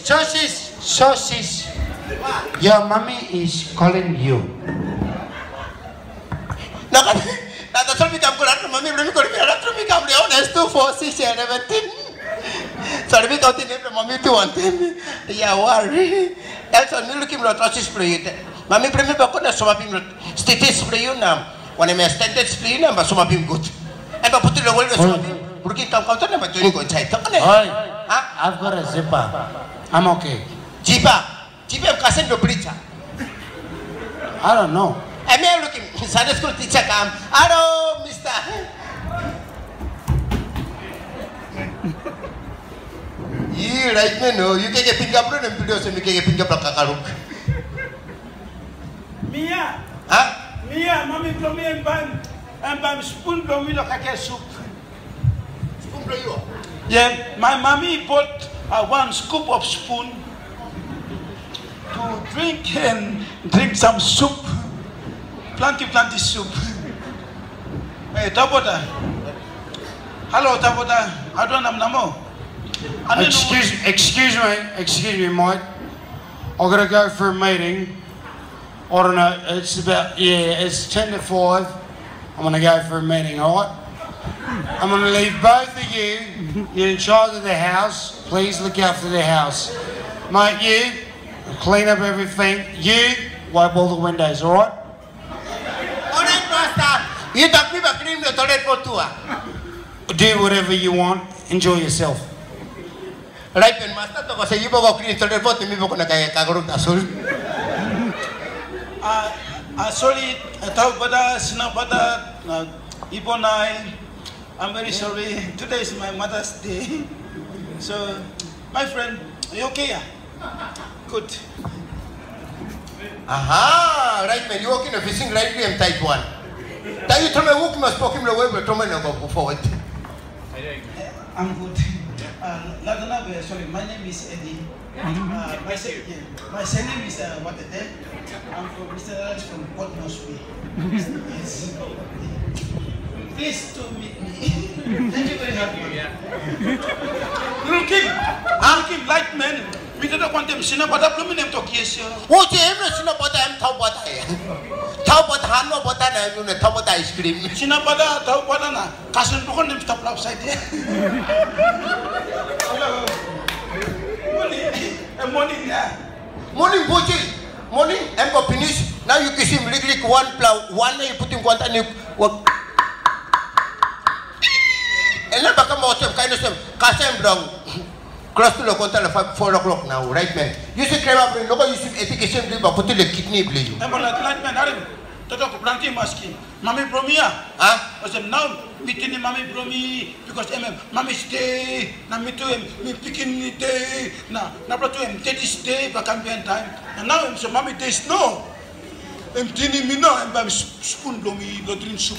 Sosis, your mommy is calling you. That's all we come to mommy, let me go to me, let me come down as 2, 4, 6, 17. Sorry, we got the name of mommy to want him. Yeah, worry. Else on looking at Ross's play. Mammy, bring me back on a some of him status for you now. When I'm a standard spleen, I'm a some of him good. And I put it away with some of him. Looking to come to them, but doing good side. I've got a zipper. I'm okay. Jipa Cassandra preacher. I don't know. I'm here looking. Sunday school teacher come. Hello, mister. You right me no. You can get fingerprint and videos and you can get fingerprint kakaruk. Mia. Huh? Mia, mommy blow me and bam spoon blow me like a soup. Spoon blow you? Yeah, my mommy bought 1 scoop of spoon to drink some soup. Plenty soup. Hey, Tabota. Hello, Tabota. I don't know. Excuse me, Mike. I'm gonna go for a meeting. I don't know. It's 10 to 5. I'm gonna go for a meeting, alright? I'm gonna leave both of you. You're in charge of the house. Please look after the house. Mate, you clean up everything. You wipe all the windows, alright? Alright, master. You talk me about cleaning the toilet for 2 Do whatever you want. Enjoy yourself. Right, master. To say you go clean the toilet for me, go na kaya kagarut asul. Sorry, Tabota, Sinabota, Ibonai. I'm very sorry. Today is my Mother's Day. So, my friend, are you okay? Good. Aha, right man, you walk in a fishing right and type 1. That you told me walk must walk him away, but Toman go forward. I'm good. Sorry, my name is Eddie. My surname is what the day? I'm from Mr. Lawrence from Port Moresby. Yes. Please to meet me. Thank you very much. Little Kim, light man. We don't want them to but I'm not talk yes. What you ever seen about them? Top what Hano Botana, you know, top what ice cream. Sinabada, Taubana, Cousin Bukon them stop upside there. Morning, Boji. Morning, Ember finish. Now you kiss him lick 1 plow, 1 day you put him 1 and you work. And never come out of kind of them. Casem brown. Close to the contact at 4 o'clock now, right man? You should clear up and nobody use education, but put the kidney bleed. I'm like light man, Adam. Toto Planty masking. Mommy Bromia. Ah? I said, now, meeting Mommy Bromi because Mommy stay. Now, me to him, me picking the day. Now, to him, daddy's day, but I'm being time. And now, I'm so Mommy days, no. I'm telling me now, I'm spoon blow me, the drink soup.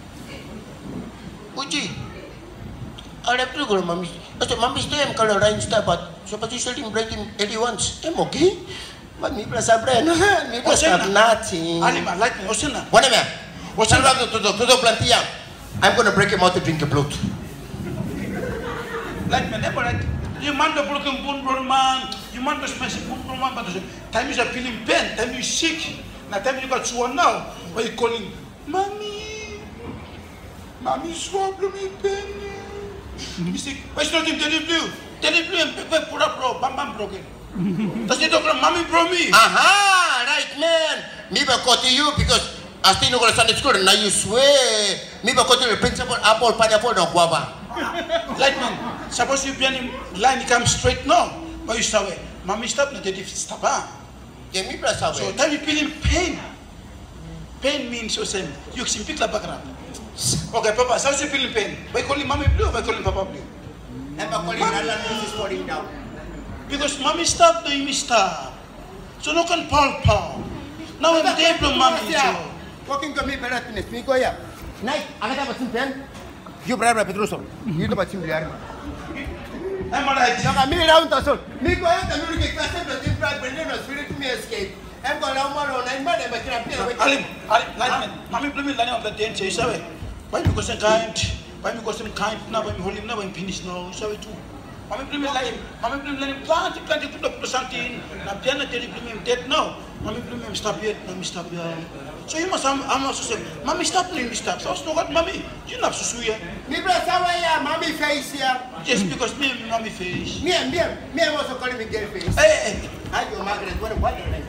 Uji, I have to go, Mommy. I said, Mommy stay, I'm color rain star, but so but you still break him 81. I'm okay. But me plus a brain, me plus have nothing. Anima, like me, Osina. What am I? What's up to the plantia? I'm going to break him out to drink a blood. Like me, never like you man the broken bone man, you man the smash bone man, but time you are feeling pain, time you sick, now time you got sworn now, but you calling Mommy, Mommy swallow me pain. You see, why is not him Teddy Blue and Pepe put up bam broken. Does it talk about Mommy bro me? Aha, right man. Me ba go to you because I still no go to Sunday school and now you swear. Me ba go to the principal apple, pineapple, no guava. Like man, suppose you be in line, come straight now. But you stop it. Mommy stop, not Teddy stop. Yeah, me plus away. So time you feeling pain. Pain means you say you can pick the background. Okay, Papa, so you feeling pain. By calling Mommy blue, by calling Papa blue. I'm calling Alan, this is falling down. Because Mommy stop doing me stop. So no can pow. Now I'm there from Mommy. Walking to me, better than me go here. Night, I got a pen. You brother Pedroso. You don't want to be armed. I'm alright. I'm around us. Me go out and look at the but in fact, when you spirit me escape. I'm going to on 9 months, but I'm Mommy blew me line of the dance. You saw it. Why because I'm kind? Why because I'm kind? Now I'm holding now and finish now. So it too. Mami primi lain planti puto santin. Na piana teri primi dead now. Mami primi stop yet, mami stop ya. So you must I'm also saying, Mami stop playing this stuff. So I what Mami, you not so ya. Me bro sawa ya Mami face ya. Just because me Mami face. Me I'm also calling me girl face. Hey. Hi yo Margaret, what are you like?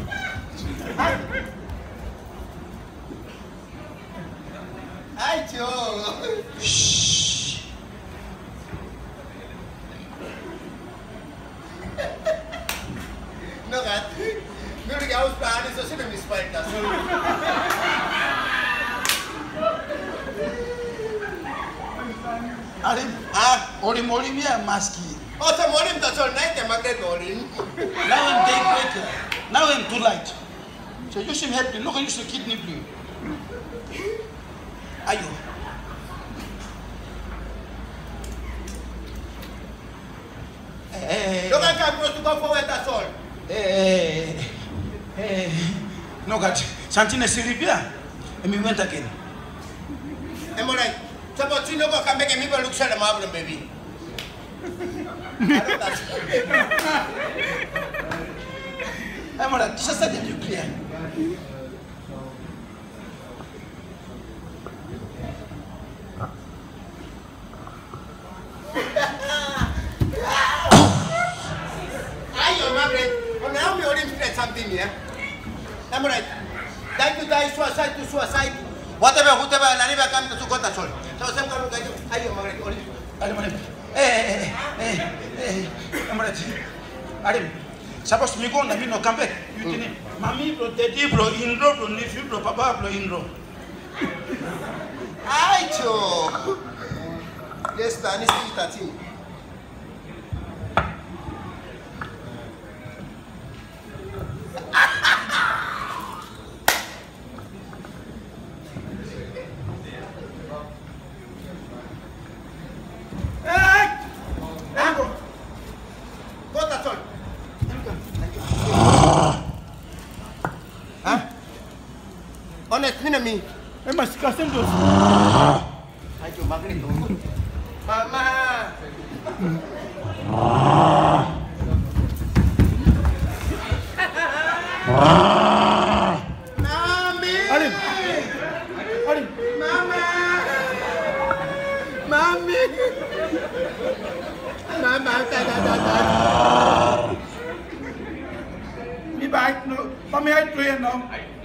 Hi Joe. Shh. No gat. Me udah gaus plan itu sih demi spike tas. Arim, orim ya maski. Oh, so morim tak sol naik ya Margaret morim. Now I'm day breaker. Now I'm too light. So you seem happy. Look, you should kidney blue. Ayo. Look at that, to go forward, that's all. No, God. Santine Silvia. And we went again. Am I right? Suppose you know what can make me look at the marble, baby. I'm all right. Just let you clear. Ayo, Margaret. Now we already spread something here. Am I right? Die to die, suicide to suicide. Whatever, I never come to go to all. So some kind of guy. Ayo, Margaret. I'm right. Arim. Suppose me go and me no come back. You think, Mami bro, daddy bro, in-law bro, nephew bro, papa bro, in-law. Ayo. Yes, Danny, see that thing. Honest, me. Mas kasem dos. Ayo, Margaret. Mama. Mami. Arim. Mama. Mami. Mama, Me back no. Mami I play now.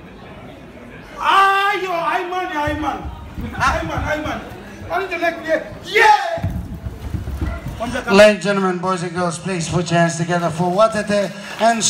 Ayo, Ayman. On the leg, yeah. Ladies and gentlemen, boys and girls, please put your hands together for Watete and